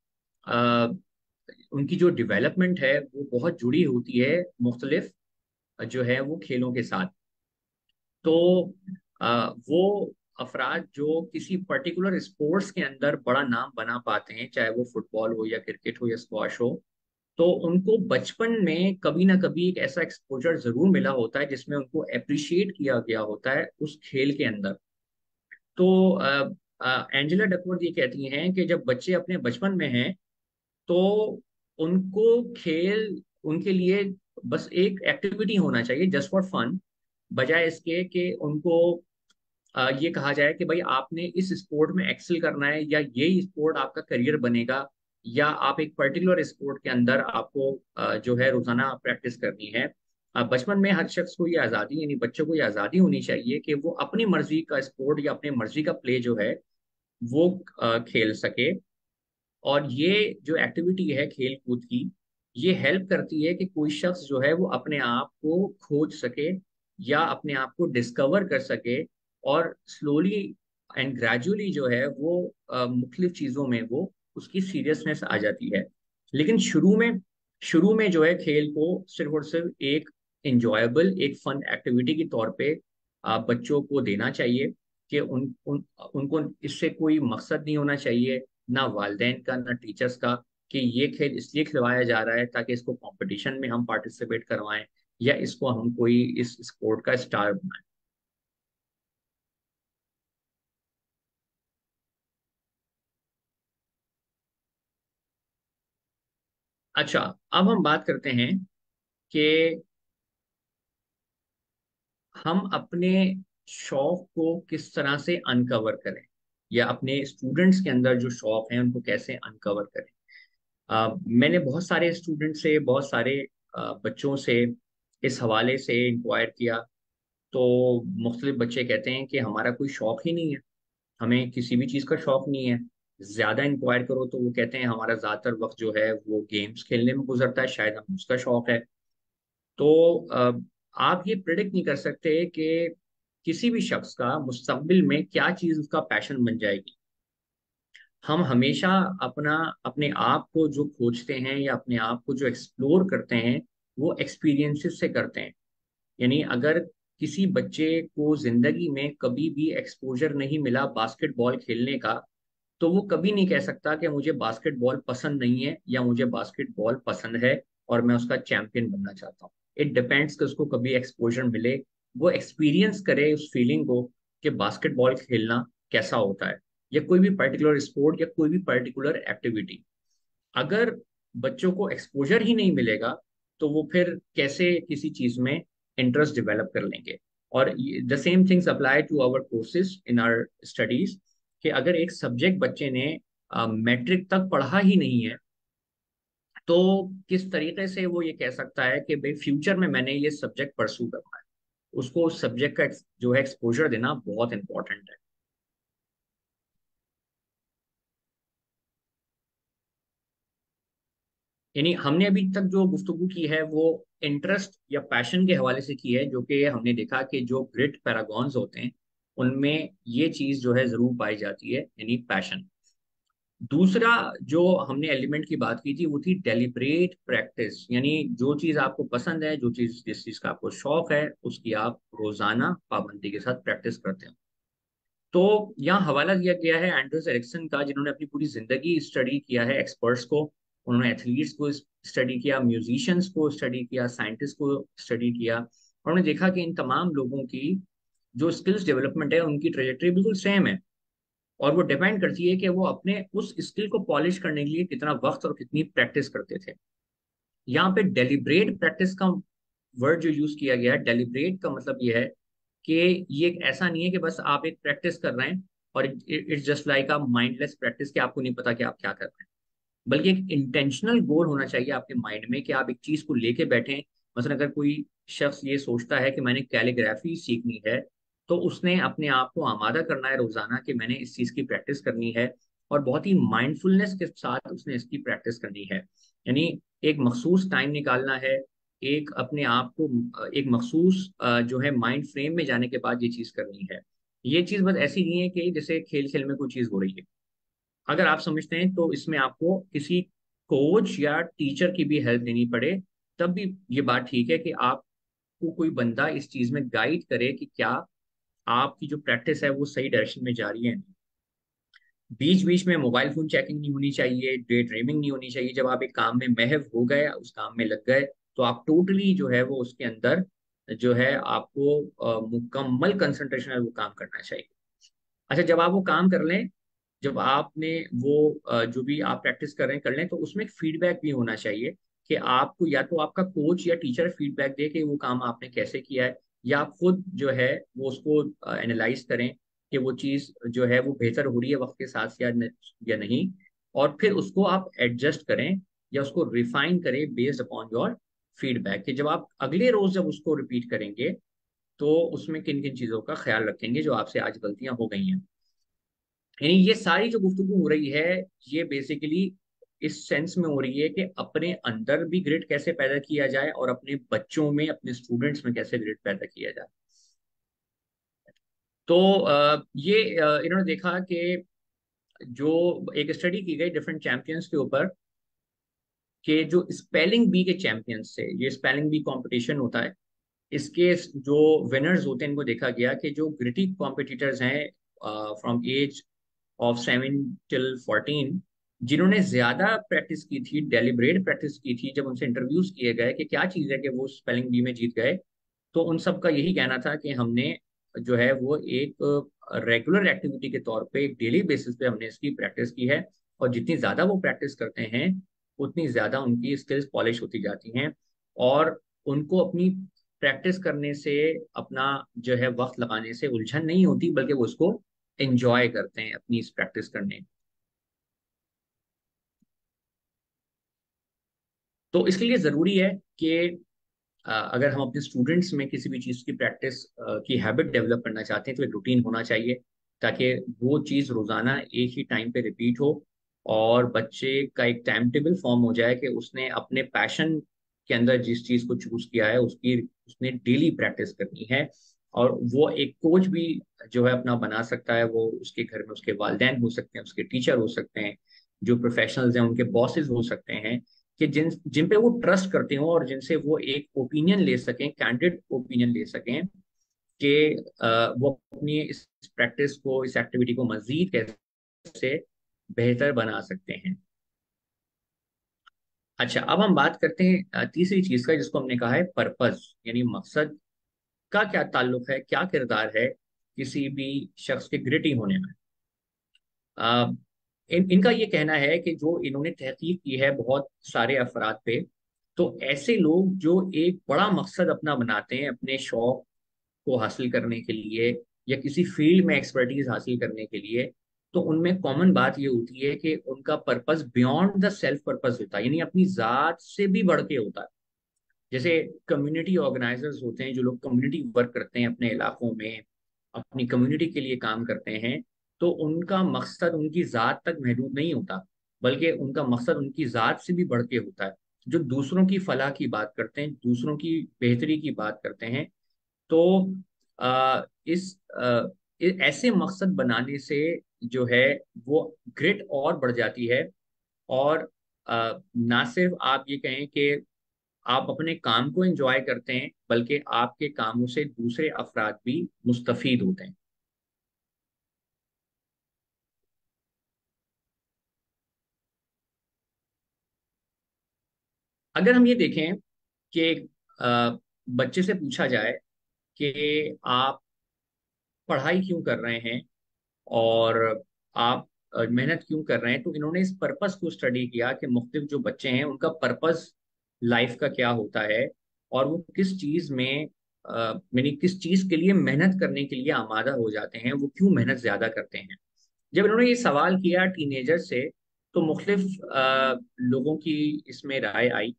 उनकी जो डेवलपमेंट है वो बहुत जुड़ी होती है मुख्तलिफ जो है वो खेलों के साथ। तो वो अफराद जो किसी पर्टिकुलर स्पोर्ट्स के अंदर बड़ा नाम बना पाते हैं, चाहे वो फुटबॉल हो या क्रिकेट हो या स्क्वाश हो, तो उनको बचपन में कभी ना कभी एक ऐसा एक्सपोजर जरूर मिला होता है जिसमें उनको अप्रिशिएट किया गया होता है उस खेल के अंदर। तो एंजेला डकवर्थ ये कहती हैं कि जब बच्चे अपने बचपन में हैं तो उनको खेल उनके लिए बस एक एक्टिविटी होना चाहिए, जस्ट फॉर फन, बजाय इसके कि उनको ये कहा जाए कि भाई आपने इस स्पोर्ट में एक्सेल करना है या यही स्पोर्ट आपका करियर बनेगा, या आप एक पर्टिकुलर स्पोर्ट के अंदर आपको जो है रोजाना प्रैक्टिस करनी है। बचपन में हर शख्स को ये आज़ादी, यानी बच्चों को ये आज़ादी होनी चाहिए कि वो अपनी मर्जी का स्पोर्ट या अपनी मर्जी का प्ले जो है वो खेल सके। और ये जो एक्टिविटी है खेल कूद की, ये हेल्प करती है कि कोई शख्स जो है वो अपने आप को खोज सके या अपने आप को डिस्कवर कर सके, और स्लोली एंड ग्रेजुअली जो है वो मुख्तलिफ चीज़ों में वो उसकी सीरियसनेस आ जाती है। लेकिन शुरू में जो है खेल को सिर्फ और सिर्फ एक इंजॉयबल, एक फन एक्टिविटी के तौर पे बच्चों को देना चाहिए। कि उनको इससे कोई मकसद नहीं होना चाहिए, ना वालिदैन का ना टीचर्स का, कि ये खेल इसलिए खिलवाया जा रहा है ताकि इसको कंपटीशन में हम पार्टिसिपेट करवाएं या इसको हम कोई इस स्पोर्ट का स्टार बनाएं। अच्छा, अब हम बात करते हैं कि हम अपने शौक को किस तरह से अनकवर करें, या अपने स्टूडेंट्स के अंदर जो शौक हैं उनको कैसे अनकवर करें। मैंने बहुत सारे स्टूडेंट से, बहुत सारे बच्चों से इस हवाले से इंक्वायर किया। तो मुख्तलिफ बच्चे कहते हैं कि हमारा कोई शौक ही नहीं है, हमें किसी भी चीज़ का शौक नहीं है। ज़्यादा इंक्वायर करो तो वो कहते हैं हमारा ज़्यादातर वक्त जो है वो गेम्स खेलने में गुजरता है, शायद हमें उसका शौक है। तो आप ये प्रिडिक्ट नहीं कर सकते कि किसी भी शख्स का मुस्तकबिल में क्या चीज़ उसका पैशन बन जाएगी। हम हमेशा अपना अपने आप को जो खोजते हैं या अपने आप को जो एक्सप्लोर करते हैं, वो एक्सपीरियंसेस से करते हैं। यानी अगर किसी बच्चे को जिंदगी में कभी भी एक्सपोजर नहीं मिला बास्केटबॉल खेलने का, तो वो कभी नहीं कह सकता कि मुझे बास्केटबॉल पसंद नहीं है या मुझे बास्केटबॉल पसंद है और मैं उसका चैंपियन बनना चाहता हूँ। इट डिपेंड्स कि उसको कभी एक्सपोजर मिले, वो एक्सपीरियंस करे उस फीलिंग को कि बास्केटबॉल खेलना कैसा होता है, या कोई भी पर्टिकुलर स्पोर्ट या कोई भी पर्टिकुलर एक्टिविटी। अगर बच्चों को एक्सपोजर ही नहीं मिलेगा तो वो फिर कैसे किसी चीज में इंटरेस्ट डेवलप कर लेंगे। और the same things apply to our courses in our studies, कि अगर एक सब्जेक्ट बच्चे ने मैट्रिक तक पढ़ा ही नहीं है, तो किस तरीके से वो ये कह सकता है कि भाई फ्यूचर में मैंने ये सब्जेक्ट परसू करना है। उसको उस सब्जेक्ट का जो है एक्सपोजर देना बहुत इंपॉर्टेंट है। यानी हमने अभी तक जो गुफ्तगू की है वो इंटरेस्ट या पैशन के हवाले से की है, जो कि हमने देखा कि जो ग्रेट पैरागॉन्स होते हैं उनमें ये चीज जो है जरूर पाई जाती है, यानी पैशन। दूसरा जो हमने एलिमेंट की बात की थी वो थी डेलिब्रेट प्रैक्टिस, यानी जो चीज आपको पसंद है, जो चीज जिस चीज का आपको शौक है, उसकी आप रोजाना पाबंदी के साथ प्रैक्टिस करते हो। तो यहाँ हवाला दिया गया है एंड्रयूस एरिक्सन का, जिन्होंने अपनी पूरी जिंदगी स्टडी किया है एक्सपर्ट्स को। उन्होंने एथलीट्स को स्टडी किया, म्यूजिशियंस को स्टडी किया, साइंटिस्ट को स्टडी किया, और उन्होंने देखा कि इन तमाम लोगों की जो स्किल्स डेवलपमेंट है उनकी ट्रेजेक्टरी बिल्कुल सेम है। और वो डिपेंड करती है कि वो अपने उस स्किल को पॉलिश करने के लिए कितना वक्त और कितनी प्रैक्टिस करते थे। यहाँ पे डेलिब्रेट प्रैक्टिस का वर्ड जो यूज किया गया है, डेलिब्रेट का मतलब ये है कि ये एक ऐसा नहीं है कि बस आप एक प्रैक्टिस कर रहे हैं और it's just like a mindless practice कि आपको नहीं पता कि आप क्या कर रहे हैं। बल्कि एक इंटेंशनल गोल होना चाहिए आपके माइंड में कि आप एक चीज को लेके बैठे। मसलन अगर कोई शख्स ये सोचता है कि मैंने कैलीग्राफी सीखनी है, तो उसने अपने आप को आमादा करना है रोजाना कि मैंने इस चीज की प्रैक्टिस करनी है, और बहुत ही माइंडफुलनेस के साथ उसने इसकी प्रैक्टिस करनी है। यानी एक मखसूस टाइम निकालना है, एक अपने आप को एक मखसूस जो है माइंड फ्रेम में जाने के बाद ये चीज करनी है। ये चीज बस ऐसी नहीं है कि जैसे खेल खेल में कोई चीज हो रही है। अगर आप समझते हैं तो इसमें आपको किसी कोच या टीचर की भी हेल्प लेनी पड़े, तब भी ये बात ठीक है कि आपको कोई बंदा इस चीज में गाइड करे कि क्या आपकी जो प्रैक्टिस है वो सही डायरेक्शन में जा रही है। बीच बीच में मोबाइल फोन चेकिंग नहीं होनी चाहिए, डे ड्रीमिंग नहीं होनी चाहिए। जब आप एक काम में महव हो गए, उस काम में लग गए, तो आप टोटली जो है वो उसके अंदर जो है आपको मुकम्मल कंसंट्रेशन है वो काम करना चाहिए। अच्छा, जब आप वो काम कर लें, जब आपने वो जो भी आप प्रैक्टिस कर रहे हैं कर लें, तो उसमें फीडबैक भी होना चाहिए कि आपको या तो आपका कोच या टीचर फीडबैक दे कि वो काम आपने कैसे किया है, या आप खुद जो है वो उसको एनालाइज करें कि वो चीज़ जो है वो बेहतर हो रही है वक्त के साथ या नहीं। और फिर उसको आप एडजस्ट करें या उसको रिफाइन करें बेस्ड अपॉन योर फीडबैक, कि जब आप अगले रोज जब उसको रिपीट करेंगे तो उसमें किन किन चीज़ों का ख्याल रखेंगे जो आपसे आज गलतियां हो गई हैं। यानी ये सारी जो गुफ्तगू हो रही है, ये बेसिकली इस सेंस में हो रही है कि अपने अंदर भी ग्रिड कैसे पैदा किया जाए और अपने बच्चों में, अपने स्टूडेंट्स में कैसे ग्रिड पैदा किया जाए। तो ये इन्होंने देखा कि जो एक स्टडी की गई डिफरेंट चैंपियंस के ऊपर, कि जो स्पेलिंग बी के चैंपियंस थे, ये स्पेलिंग बी कंपटीशन होता है, इसके जो विनर्स होते हैं इनको देखा गया कि जो ग्रिटी कॉम्पिटिटर्स हैं फ्रॉम एज ऑफ 7 till 14, जिन्होंने ज्यादा प्रैक्टिस की थी, डेलिब्रेट प्रैक्टिस की थी, जब उनसे इंटरव्यूज किए गए कि क्या चीज है कि वो स्पेलिंग बी में जीत गए, तो उन सब का यही कहना था कि हमने जो है वो एक रेगुलर एक्टिविटी के तौर पे, एक डेली बेसिस पे हमने इसकी प्रैक्टिस की है, और जितनी ज्यादा वो प्रैक्टिस करते हैं उतनी ज्यादा उनकी स्किल्स पॉलिश होती जाती हैं, और उनको अपनी प्रैक्टिस करने से, अपना जो है वक्त लगाने से उलझन नहीं होती, बल्कि वो उसको एंजॉय करते हैं अपनी इस प्रैक्टिस करने। तो इसके लिए जरूरी है कि अगर हम अपने स्टूडेंट्स में किसी भी चीज़ की प्रैक्टिस की हैबिट डेवलप करना चाहते हैं, तो एक रूटीन होना चाहिए, ताकि वो चीज़ रोजाना एक ही टाइम पे रिपीट हो, और बच्चे का एक टाइम टेबल फॉर्म हो जाए कि उसने अपने पैशन के अंदर जिस चीज़ को चूज किया है उसकी उसने डेली प्रैक्टिस करनी है। और वो एक कोच भी जो है अपना बना सकता है, वो उसके घर में उसके वालिदैन हो सकते हैं, उसके टीचर हो सकते हैं, जो प्रोफेशनल्स हैं उनके बॉसेस हो सकते हैं, कि जिन जिन पे वो ट्रस्ट करते हो और जिनसे वो एक ओपिनियन ले सकें, कैंडिडेट ओपिनियन ले सकें, कि वो अपनी इस प्रैक्टिस को, इस एक्टिविटी को मजीद कैसे बेहतर बना सकते हैं। अच्छा, अब हम बात करते हैं तीसरी चीज का, जिसको हमने कहा है पर्पस, यानी मकसद का क्या ताल्लुक है, क्या किरदार है किसी भी शख्स के ग्रेटी होने में। अ, इनका ये कहना है कि जो इन्होंने तहकीक की है बहुत सारे अफराद पे, तो ऐसे लोग जो एक बड़ा मकसद अपना बनाते हैं अपने शौक को हासिल करने के लिए, या किसी फील्ड में एक्सपर्टीज हासिल करने के लिए, तो उनमें कॉमन बात ये होती है कि उनका purpose beyond the self purpose होता है, यानी अपनी जात से भी बढ़ के होता है। जैसे कम्युनिटी ऑर्गेनाइजर्स होते हैं, जो लोग कम्युनिटी वर्क करते हैं अपने इलाकों में, अपनी कम्युनिटी के लिए काम करते हैं, तो उनका मकसद उनकी जात तक महदूद नहीं होता, बल्कि उनका मकसद उनकी जात से भी बढ़ के होता है। जो दूसरों की फलाह की बात करते हैं, दूसरों की बेहतरी की बात करते हैं, तो इस ऐसे मकसद बनाने से जो है वो ग्रिट और बढ़ जाती है, और ना सिर्फ आप ये कहें कि आप अपने काम को एंजॉय करते हैं, बल्कि आपके कामों से दूसरे अफराद भी मुस्तफीद होते हैं। अगर हम ये देखें कि बच्चे से पूछा जाए कि आप पढ़ाई क्यों कर रहे हैं, और आप मेहनत क्यों कर रहे हैं, तो इन्होंने इस पर्पस को स्टडी किया कि मुख्तलिफ जो बच्चे हैं उनका पर्पस लाइफ का क्या होता है, और वो किस चीज में यानी किस चीज के लिए मेहनत करने के लिए आमादा हो जाते हैं, वो क्यों मेहनत ज्यादा करते हैं। जब इन्होंने ये सवाल किया टीनेजर से, तो मुख्तलिफ लोगों की इसमें राय आई,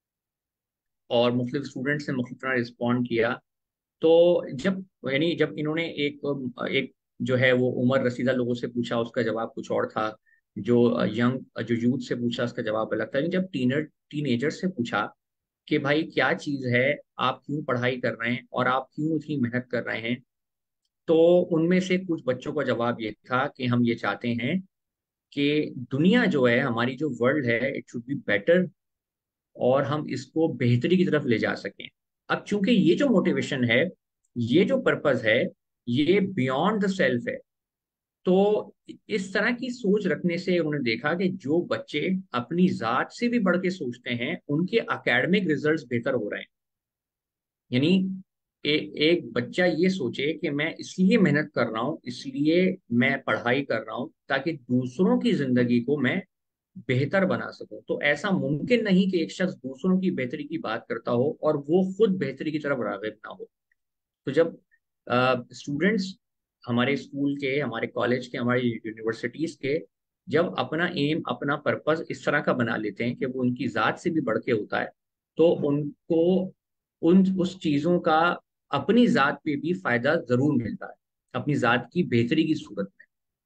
और मुख्तलिफ स्टूडेंट्स ने मुख्तलिफ तरह रिस्पॉन्ड किया। तो जब यानी जब इन्होंने एक एक जो है वो उम्र रसीदा लोगों से पूछा, उसका जवाब कुछ और था। जो यंग जो यूथ से पूछा, उसका जवाब अलग था। लेकिन जब टीनेजर से पूछा कि भाई क्या चीज है, आप क्यों पढ़ाई कर रहे हैं और आप क्यों इतनी मेहनत कर रहे हैं, तो उनमें से कुछ बच्चों का जवाब ये था कि हम ये चाहते हैं कि दुनिया जो है, हमारी जो वर्ल्ड है, इट शुड बी बेटर, और हम इसको बेहतरी की तरफ ले जा सकें। अब चूंकि ये जो मोटिवेशन है, ये जो पर्पस है, ये बियॉन्ड द सेल्फ है, तो इस तरह की सोच रखने से उन्होंने देखा कि जो बच्चे अपनी जात से भी बढ़ के सोचते हैं, उनके एकेडमिक रिजल्ट्स बेहतर हो रहे हैं। यानी एक बच्चा ये सोचे कि मैं इसलिए मेहनत कर रहा हूँ, इसलिए मैं पढ़ाई कर रहा हूँ, ताकि दूसरों की जिंदगी को मैं बेहतर बना सकूं। तो ऐसा मुमकिन नहीं कि एक शख्स दूसरों की बेहतरी की बात करता हो और वो खुद बेहतरी की तरफ राग़िब ना हो। तो जब स्टूडेंट्स हमारे स्कूल के, हमारे कॉलेज के, हमारी यूनिवर्सिटीज के, जब अपना एम, अपना पर्पस इस तरह का बना लेते हैं कि वो उनकी जात से भी बढ़ के होता है, तो उनको उन उस चीजों का अपनी जात पे भी फायदा जरूर मिलता है, अपनी जात की बेहतरी की सूरत में।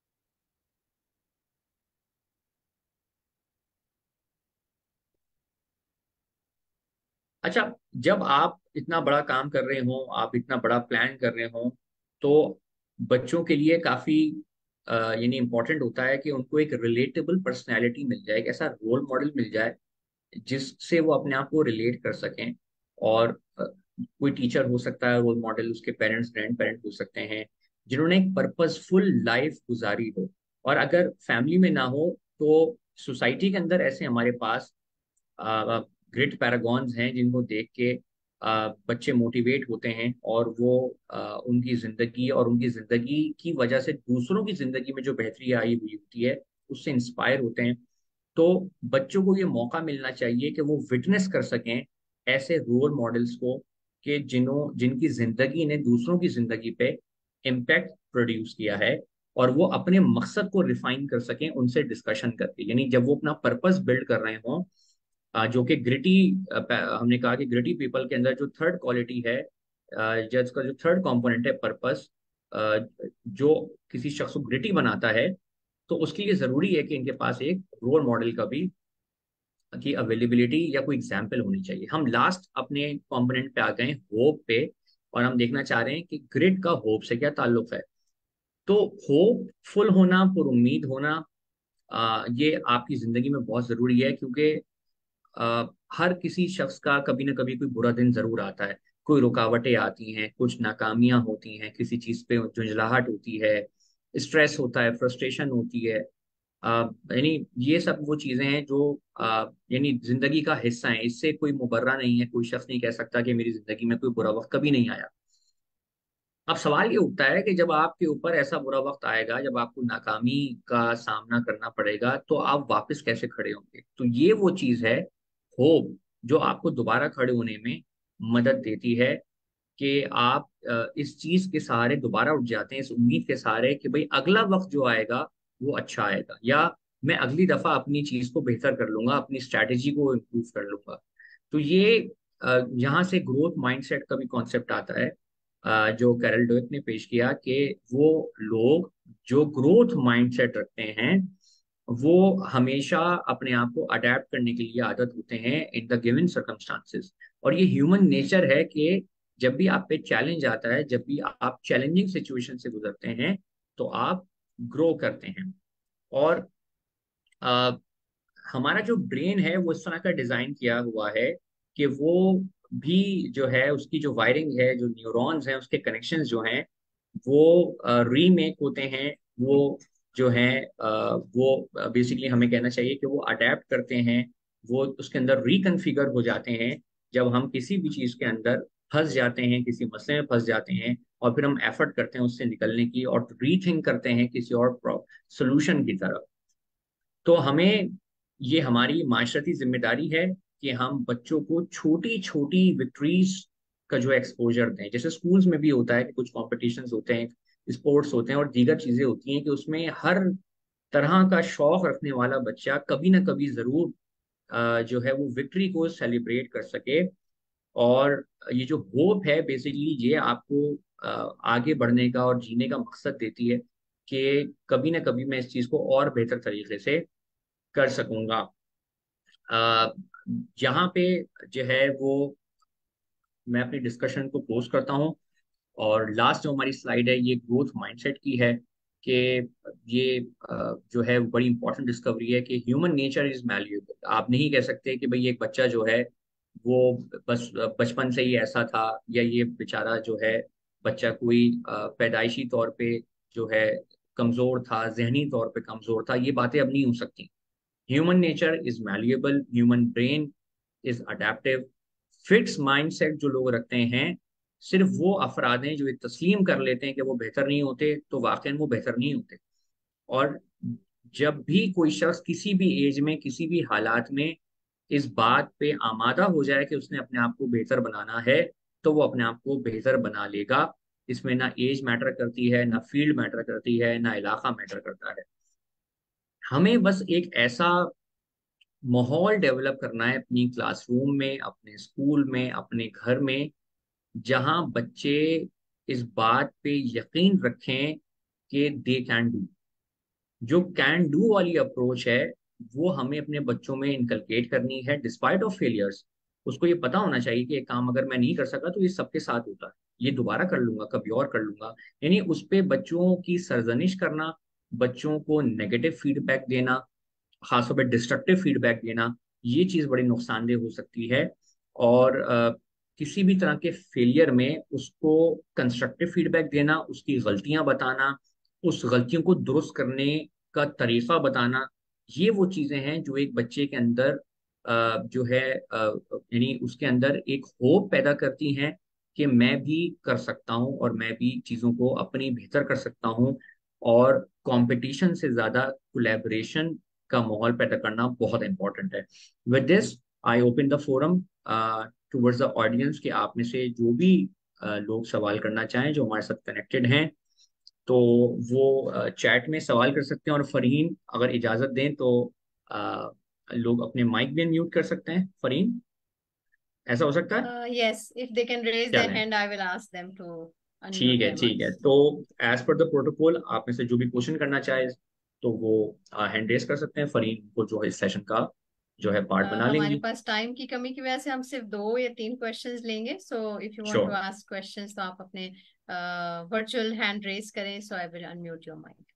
अच्छा, जब आप इतना बड़ा काम कर रहे हो, आप इतना बड़ा प्लान कर रहे हो, तो बच्चों के लिए काफी यानी इम्पोर्टेंट होता है कि उनको एक रिलेटेबल पर्सनैलिटी मिल जाए, एक ऐसा रोल मॉडल मिल जाए जिससे वो अपने आप को रिलेट कर सकें। और कोई टीचर हो सकता है रोल मॉडल, उसके पेरेंट्स ग्रैंड पेरेंट्स हो सकते हैं जिन्होंने एक पर्पसफुल लाइफ गुजारी हो। और अगर फैमिली में ना हो तो सोसाइटी के अंदर ऐसे हमारे पास ग्रेट पैरागॉन्स हैं जिनको देख के बच्चे मोटिवेट होते हैं, और वो उनकी जिंदगी और उनकी जिंदगी की वजह से दूसरों की जिंदगी में जो बेहतरी आई हुई होती है उससे इंस्पायर होते हैं। तो बच्चों को ये मौका मिलना चाहिए कि वो विटनेस कर सकें ऐसे रोल मॉडल्स को, कि जिनकी जिंदगी ने दूसरों की जिंदगी पे इम्पैक्ट प्रोड्यूस किया है, और वो अपने मकसद को रिफाइन कर सकें उनसे डिस्कशन करके। यानी जब वो अपना पर्पस बिल्ड कर रहे हों, जो कि ग्रिटी, हमने कहा कि ग्रिटी पीपल के अंदर जो थर्ड क्वालिटी है, जज का जो थर्ड कंपोनेंट है पर्पस, जो किसी शख्स को ग्रिटी बनाता है, तो उसके लिए जरूरी है कि इनके पास एक रोल मॉडल का भी की अवेलेबिलिटी या कोई एग्जाम्पल होनी चाहिए। हम लास्ट अपने कंपोनेंट पे आ गए होप पे, और हम देखना चाह रहे हैं कि ग्रिट का होप से क्या ताल्लुक है। तो होपफुल होना, पुरुम्मीद होना, ये आपकी जिंदगी में बहुत जरूरी है, क्योंकि हर किसी शख्स का कभी ना कभी कोई बुरा दिन जरूर आता है। कोई रुकावटें आती हैं, कुछ नाकामियां होती हैं, किसी चीज पे झुंझलाहट होती है, स्ट्रेस होता है, फ्रस्ट्रेशन होती है। यानी ये सब वो चीजें हैं जो यानी जिंदगी का हिस्सा है, इससे कोई मुबर्रा नहीं है। कोई शख्स नहीं कह सकता कि मेरी जिंदगी में कोई बुरा वक्त कभी नहीं आया। अब सवाल ये उठता है कि जब आपके ऊपर ऐसा बुरा वक्त आएगा, जब आपको नाकामी का सामना करना पड़ेगा, तो आप वापस कैसे खड़े होंगे? तो ये वो चीज है, होप, जो आपको दोबारा खड़े होने में मदद देती है, कि आप इस चीज के सहारे दोबारा उठ जाते हैं, इस उम्मीद के सहारे कि भाई अगला वक्त जो आएगा वो अच्छा आएगा, या मैं अगली दफा अपनी चीज को बेहतर कर लूंगा, अपनी स्ट्रैटेजी को इम्प्रूव कर लूंगा। तो ये यहाँ से ग्रोथ माइंडसेट का भी कॉन्सेप्ट आता है, जो कैरल डवेक ने पेश किया, कि वो लोग जो ग्रोथ माइंडसेट रखते हैं वो हमेशा अपने आप को अडेप्ट करने के लिए आदत होते हैं इन द गिवन सर्कमस्टांसेस। और ये ह्यूमन नेचर है कि जब भी आप पे चैलेंज आता है, जब भी आप चैलेंजिंग सिचुएशन से गुजरते हैं, तो आप ग्रो करते हैं। और अ, हमारा जो ब्रेन है वो इस तरह का डिजाइन किया हुआ है कि वो भी जो है, उसकी जो वायरिंग है, जो न्यूरॉन्स हैं, उसके कनेक्शंस जो हैं, वो रीमेक होते हैं। वो जो हैं वो बेसिकली हमें कहना चाहिए कि वो अडेप्ट करते हैं, वो उसके अंदर रिकन्फिगर हो जाते हैं जब हम किसी भी चीज के अंदर फंस जाते हैं, किसी मसले में फंस जाते हैं, और फिर हम एफर्ट करते हैं उससे निकलने की, और रीथिंक करते हैं किसी और सोल्यूशन की तरफ। तो हमें, ये हमारी माशरती जिम्मेदारी है कि हम बच्चों को छोटी छोटी विक्ट्रीज का जो एक्सपोजर दें। जैसे स्कूल्स में भी होता है कि कुछ कॉम्पिटिशन्स होते हैं, स्पोर्ट्स होते हैं और दीगर चीजें होती हैं, कि उसमें हर तरह का शौक रखने वाला बच्चा कभी ना कभी जरूर जो है वो विक्ट्री को सेलिब्रेट कर सके। और ये जो होप है बेसिकली, ये आपको आगे बढ़ने का और जीने का मकसद देती है, कि कभी ना कभी मैं इस चीज को और बेहतर तरीके से कर सकूंगा। अ, यहाँ पे जो है वो मैं अपनी डिस्कशन को क्लोज करता हूँ। और लास्ट जो हमारी स्लाइड है ये ग्रोथ माइंडसेट की है, कि ये जो है वो बड़ी इंपॉर्टेंट डिस्कवरी है कि ह्यूमन नेचर इज मैल्यूएबल। आप नहीं कह सकते कि भाई एक बच्चा जो है वो बस बचपन से ही ऐसा था, या ये बेचारा जो है बच्चा कोई पैदाइशी तौर पे जो है कमजोर था, जहनी तौर पे कमजोर था। ये बातें अब नहीं हो सकती। Human nature is malleable, human brain is adaptive. Fix mindset जो लोग रखते हैं, सिर्फ वो अफराद हैं जो ये तस्लीम कर लेते हैं कि वो बेहतर नहीं होते, तो वाकई वो बेहतर नहीं होते। और जब भी कोई शख्स किसी भी एज में, किसी भी हालात में इस बात पे आमादा हो जाए कि उसने अपने आप को बेहतर बनाना है, तो वो अपने आप को बेहतर बना लेगा। इसमें ना एज मैटर करती है, ना फील्ड मैटर करती है, ना इलाका मैटर करता है। हमें बस एक ऐसा माहौल डेवलप करना है अपनी क्लासरूम में, अपने स्कूल में, अपने घर में, जहां बच्चे इस बात पे यकीन रखें कि दे कैन डू। जो कैन डू वाली अप्रोच है वो हमें अपने बच्चों में इनकलकेट करनी है, डिस्पाइट ऑफ फेलियर्स। उसको ये पता होना चाहिए कि एक काम अगर मैं नहीं कर सका तो ये सबके साथ होता है, ये दोबारा कर लूंगा, कभी और कर लूंगा। यानी उस पे बच्चों की सरजनिश करना, बच्चों को नेगेटिव फीडबैक देना, खासतौर पर डिस्ट्रक्टिव फीडबैक देना, ये चीज़ बड़ी नुकसानदेह हो सकती है। और किसी भी तरह के फेलियर में उसको कंस्ट्रक्टिव फीडबैक देना, उसकी गलतियां बताना, उस गलतियों को दुरुस्त करने का तरीका बताना, ये वो चीज़ें हैं जो एक बच्चे के अंदर जो है यानी उसके अंदर एक होप पैदा करती हैं कि मैं भी कर सकता हूँ और मैं भी चीज़ों को अपनी बेहतर कर सकता हूँ। और कंपटीशन से ज़्यादा कोलैबोरेशन का माहौल पैदा करना बहुत इंपॉर्टेंट है। With this I open the forum towards the audience कि आप में से जो भी लोग सवाल करना चाहें जो हमारे साथ कनेक्टेड हैं, तो वो चैट में सवाल कर सकते हैं। और फरहीन अगर इजाज़त दें तो uh, लोग अपने माइक भी म्यूट कर सकते हैं। फरहीन, ऐसा हो सकता है? Yes, if they can raise their चलें, hand, I will ask them to unmute ठीक है their ठीक है। mics. तो एज पर द प्रोटोकॉल आप में से जो भी क्वेश्चन करना चाहे तो वो हैंड रेस कर सकते हैं। फरीन को जो है इस सेशन का जो है पार्ट बना हमारे लेंगी। पास टाइम की कमी की वजह से हम सिर्फ 2 या 3 क्वेश्चंस लेंगे, so if you want to sure. Ask questions तो आप अपने वर्चुअल हैंड रेज करें, so I will unmute your mic.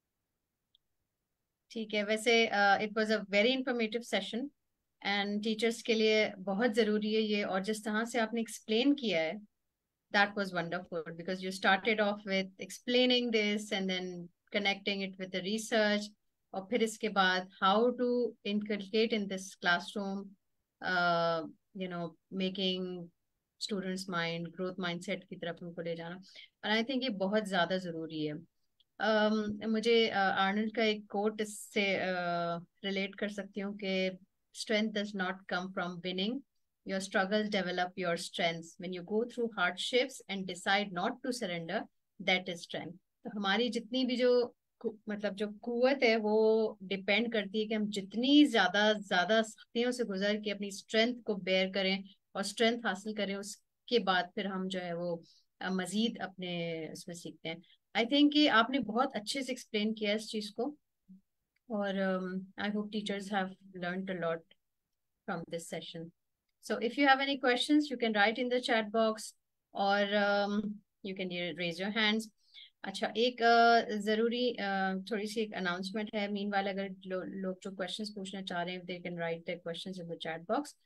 ठीक है, वैसे it was a very informative session and teachers के लिए बहुत जरूरी है ये, और जिस तरह से आपने एक्सप्लेन किया है, that was wonderful because you started off with explaining this and then connecting it with the research, और फिर इसके बाद how to inculcate in this classroom, uh, making students mind growth mindset की तरफ उनको ले जाना। और आई थिंक ये बहुत ज्यादा जरूरी है। मुझे आर्नल्ड का एक कोट इससे रिलेट कर सकती हूँ कि strength does not come from winning, your struggles develop your strengths. When you go through hardships and decide not to surrender, that is strength. तो हमारी जितनी भी जो मतलब जो कुवत है वो डिपेंड करती है कि हम जितनी ज्यादा ज्यादा सख्तियों से गुजर के अपनी स्ट्रेंथ को बेयर करें और स्ट्रेंथ हासिल करें, उसके बाद फिर हम जो है वो मजीद अपने उसमें सीखते हैं। आई थिंक कि आपने बहुत अच्छे से एक्सप्लेन किया इस चीज को, और I hope teachers have learned a lot from this session. So if you have any questions, you can write in the chat box, or you can raise your hands. अच्छा, एक जरूरी थोड़ी सी एक अनाउंसमेंट है। मीन वाले अगर लोग जो क्वेश्चंस पूछना चाह रहे हैं, they can write the questions in the chat box.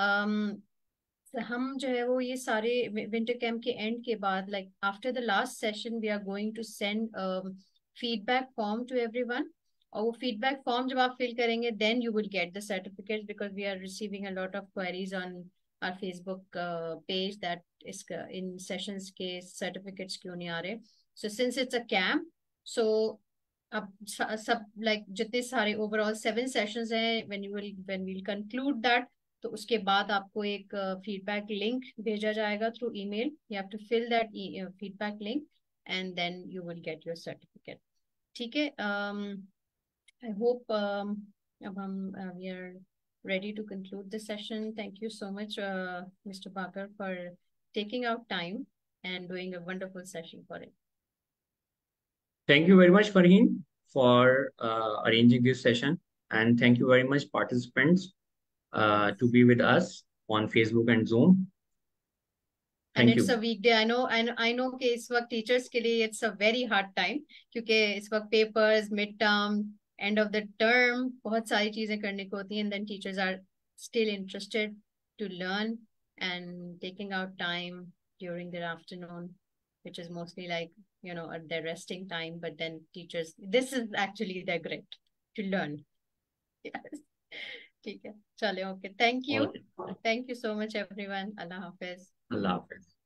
हम जो है वो ये सारे विंटर कैंप के एंड के बाद, like after the last session, we are going to send feedback form to everyone. और वो फीडबैक फॉर्म जब आप फिल करेंगे, then you will get the certificate, because we are receiving a lot of queries on our Facebook page that is in sessions के certificates क्यों नहीं आ रहे। So since it's a camp, so अब सब लाइक जितने सारे ओवरऑल 7 सेशंस हैं, व्हेन वील कंक्लूड दैट, तो उसके बाद आपको एक फीडबैक लिंक भेजा जाएगा through email. You have to fill that feedback link and then you will get your certificate. ठीक है, I hope अब हम we are ready to conclude this session. Thank you so much, Mr. Bakar, for taking out time and doing a wonderful session for it. Thank you very much, Farheen, for arranging this session. And thank you very much, participants, to be with us on Facebook and Zoom. And Thank it's you. a weekday. I know कि इस वक्त teachers के लिए it's a very hard time, क्योंकि इस वक्त papers, mid term, end of the term, बहुत सारी चीजें करने को होती हैं, and then teachers are still interested to learn and taking out time during their afternoon, which is mostly like at their resting time. But then teachers, this is actually their grit to learn. Yes. ठीक है, चले, okay, thank you, Okay. Thank you so much everyone, अल्लाह हाफिज। Allah Hafiz.